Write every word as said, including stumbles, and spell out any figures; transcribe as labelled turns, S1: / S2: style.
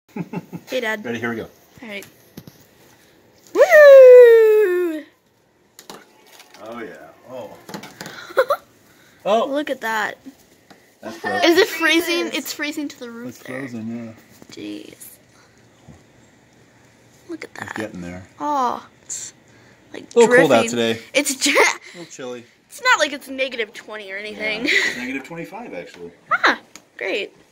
S1: Hey, Dad.
S2: Ready? Here we go.
S1: All right. Woo!
S2: Oh yeah. Oh. Oh.
S1: Look at that.
S2: That's frozen.
S1: Is it freezing? It's freezing to the roof
S2: It's
S1: there.
S2: frozen, yeah.
S1: Jeez. Look at that.
S2: It's getting there.
S1: Oh, it's like
S2: A little
S1: drifting.
S2: cold out today.
S1: It's
S2: A little chilly.
S1: It's not like it's negative twenty or anything.
S2: Yeah, it's negative twenty-five actually.
S1: Ah, great.